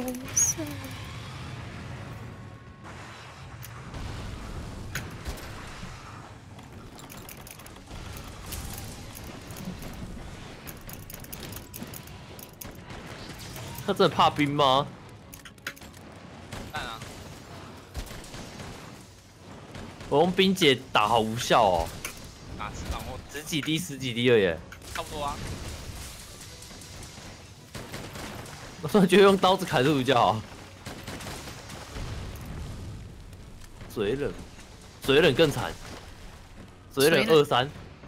红色。 他真的怕冰吗？ 看啊！ 我用冰姐打好无效哦。 哪次然后十几滴了耶。 差不多啊。 我突然觉得用刀子砍是比较好。水冷更惨。水冷23。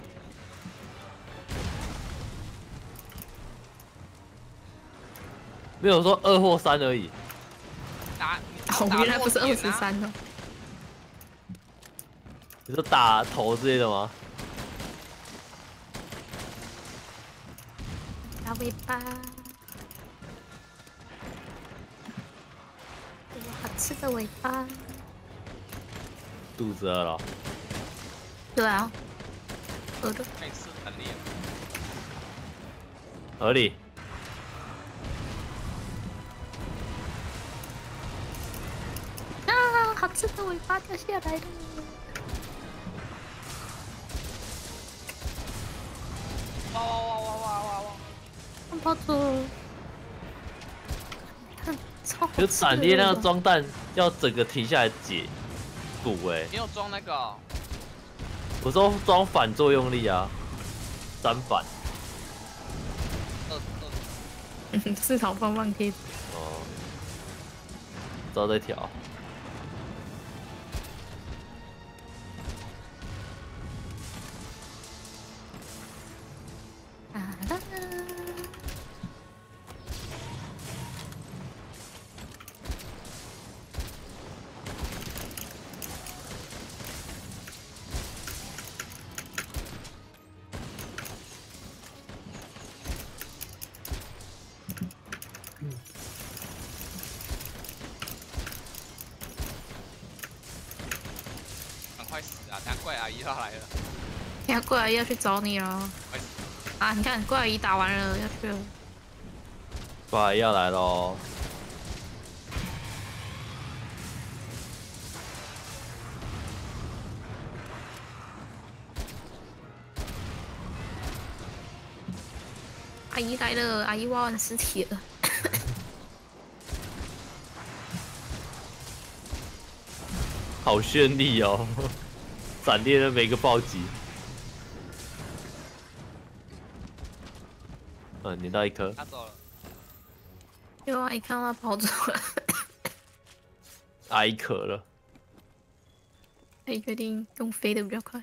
没有说2或3而已。 哦，原来不是23哦。 你说打头之类的吗？ 打尾巴。好吃的尾巴。 肚子饿了。 对啊，饿的。 可以吃很厉害。 合理。 啊，好吃的尾巴掉下来了。 哇哇哇哇哇哇哇！ 跑走。看，超好吃的。 就闪电那个装弹要整个停下来解补哎。 你有装那个、哦？ 我说装反作用力啊，3反。 市场棒棒贴。 哦，知道这条。 啊啦！ 赶快死啊！等下怪阿姨要来了。 等下怪阿姨要去找你了。啊，你看怪阿姨打完了要去了。 怪要来喽。 阿姨来了，阿姨挖完尸体了。 好绚丽哦，闪电的每个暴击。粘到一颗。 他走了。 有阿姨看到他跑走了。 阿姨渴了。 阿姨决定用飞的比较快。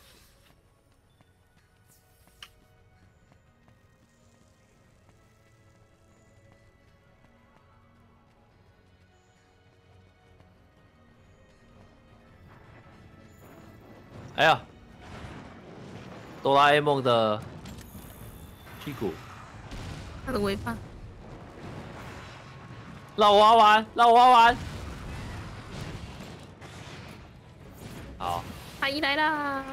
哎呀，哆啦 A 梦的屁股。 他的尾巴。 让我玩完，让我玩完。好。 阿姨来啦！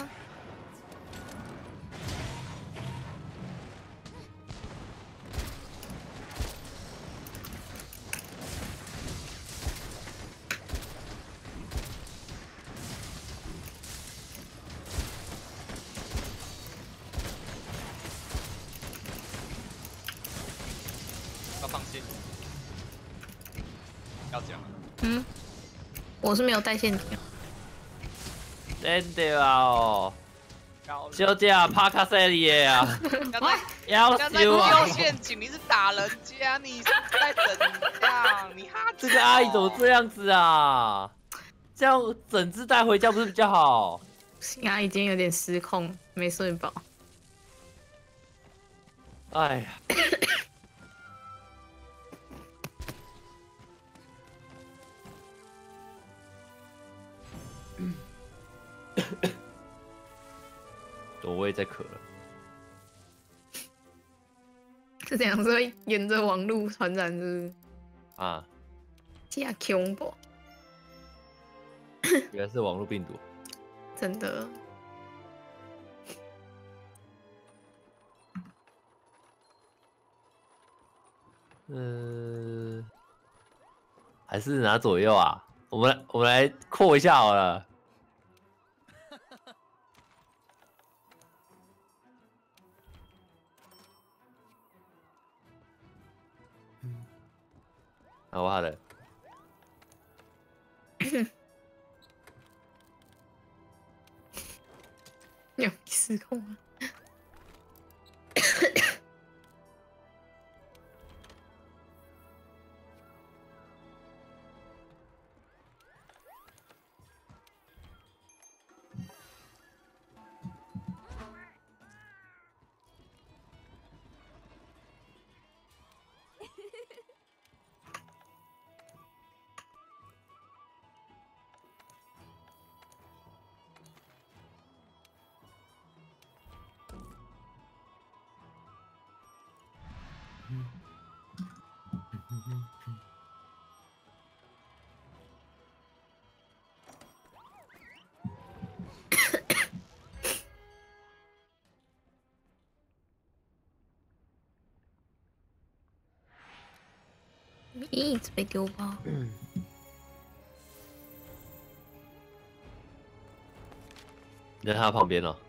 要放心。要讲。 嗯，我是没有带陷阱。 真的啊哦。就这样，帕卡塞里耶啊！要丢啊！ 陷阱，你是打人家，你是在怎样？你哈这个阿姨怎么这样子啊？这样整只带回家不是比较好？ 阿姨今天有点失控，没睡饱。 哎呀。我也在渴了。 是这样，是会沿着网路传染，是不是？ 啊， 加恐怖。 原来是网络病毒。 真的。 还是拿左右啊？我们来扩一下好了。好，好的。 有失控啊！一直被丢包。 你在他旁边哦。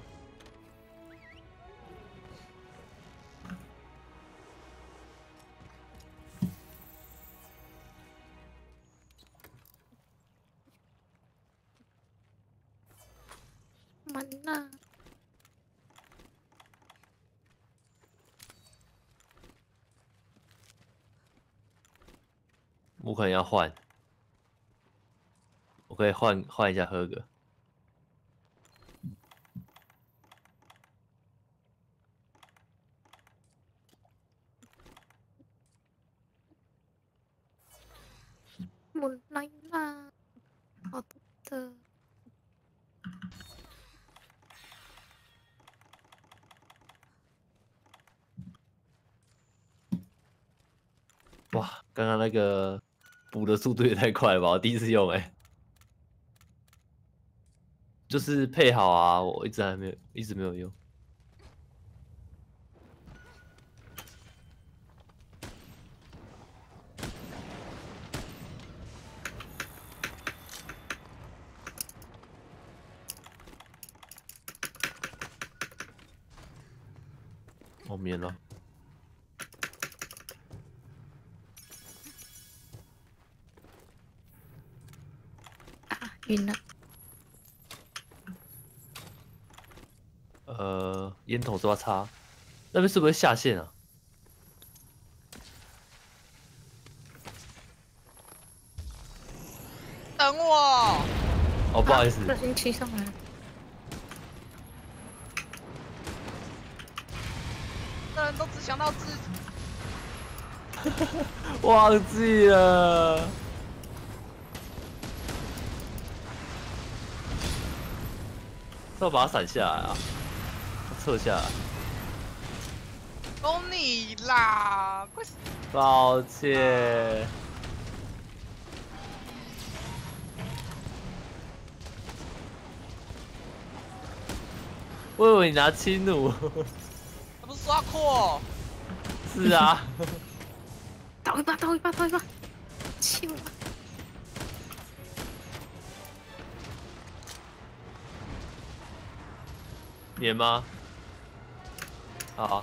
完了。 我可能要换，我可以换一下喝个。 我来啦！好的。 哇，刚刚那个补的速度也太快了吧！我第一次用就是配好啊，我一直没有用。我免了。 啊，晕了。 烟筒是不是要插？那边是不是下线啊？ 等我。 哦，不好意思。 热心骑上来了。 这人都只想到自己。 忘记了。要把它闪下来啊，撤下来。 都你啦，快！ 抱歉。我以为你拿轻弩。 他不是刷扩？ 是啊。 倒一把，倒一把，倒一把！气我！ 粘吗？好。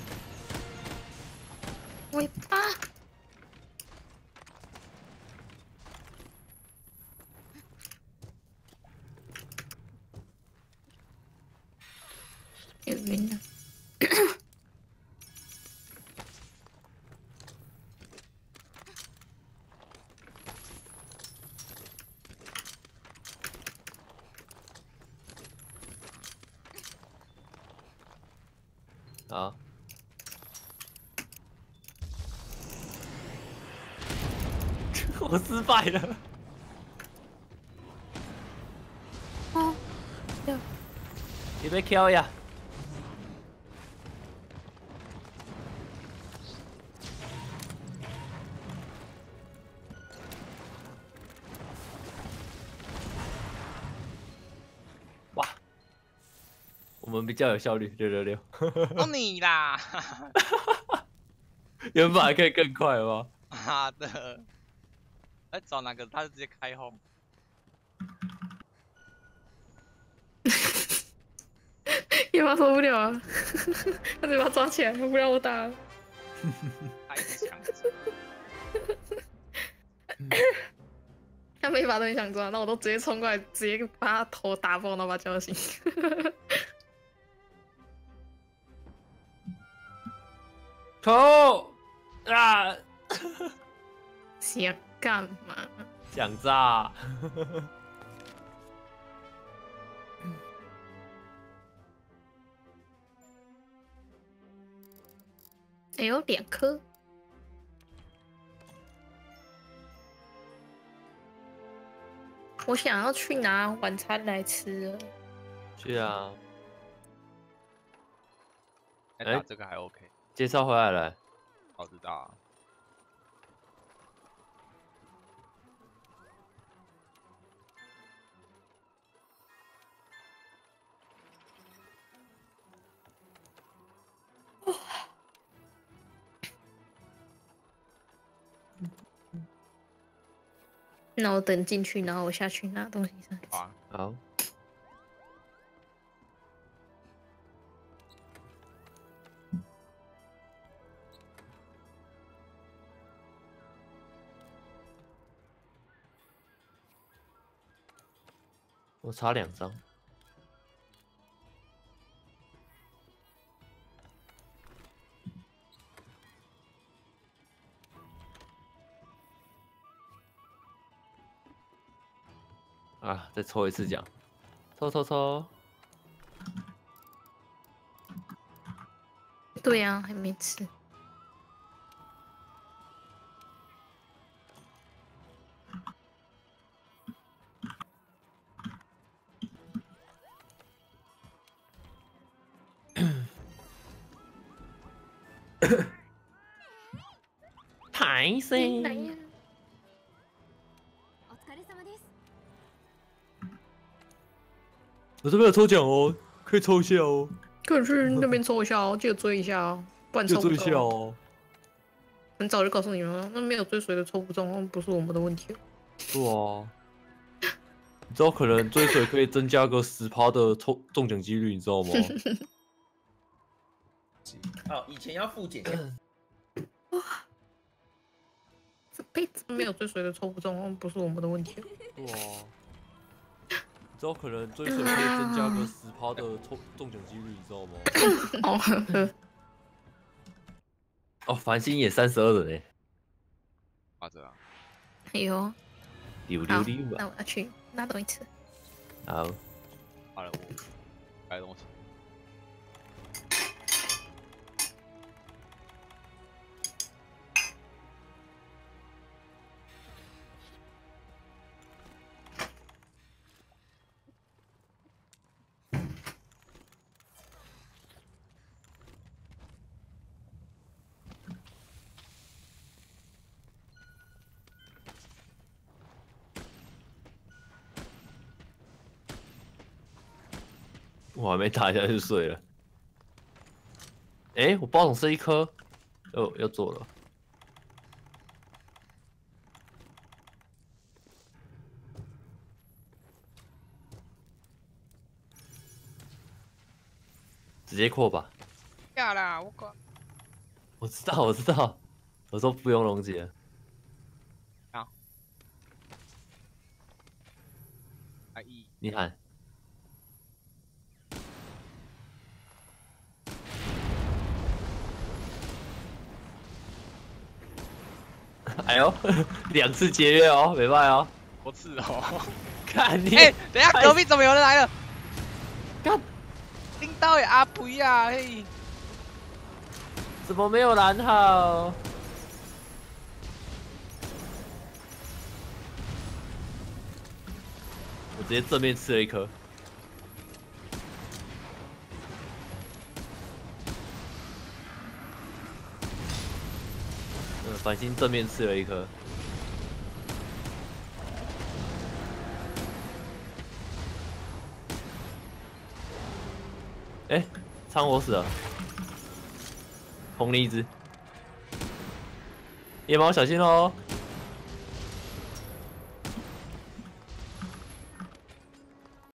尾巴。有晕了。 好。我失败了。 哦，有。 你被 kill 呀？哇，我们比较有效率，666。 都你啦！ 原本还可以更快吗？ 妈的！ 在找哪个？他就直接开轰。 野马受不了啊！他就把他抓起来，他不让我打了。 他一直抢着。 他每把都很想抓，那我都直接冲过来，直接把他头打爆，然后把他叫醒。 头啊！ 想干嘛？ 想炸！ 哎呦，2颗。我想要去拿晚餐来吃了。 去啊！ 哎，这个还 OK。 介绍回来了。 我知道啊。 那我等进去，然后我下去拿东西上来吃。 好。我差2张。啊！再抽一次奖，抽。 对呀、还没吃。 抬升。 来呀！ 我这边有抽奖哦，可以抽一下哦。 可以去那边抽一下哦，记得追一下哦，不然抽不中哦。很早就告诉你们了，那没有追随的抽不中，不是我们的问题。 是啊，你知道可能追随可以增加个10%的中奖几率，你知道吗？ 哦，以前要付钱。 哇，这辈子没有追随的抽不中，不是我们的问题。 对啊。你知道可能追随可以增加个10%的中奖几率，你知道吗？哦，繁星也32人哎。 啊，这样。 哎呦， 溜那吧。 我要去拿东西吃。 好。 好了，我买东西。 我还没打一下就睡了。哎，我包总剩1颗，要做了。直接扩吧。 呀啦，我靠！ 我知道，我说不用溶解。 好。 你喊。哎呦，2次节约哦，没办哦。 多次哦。 看你。 哎，等一下，隔壁怎么有人来了？ 干， 拎刀也阿不呀，嘿。 怎么没有拦好？我直接正面吃了1颗。繁星正面吃了1颗。哎，仓我死了。红梨子，野猫小心哦。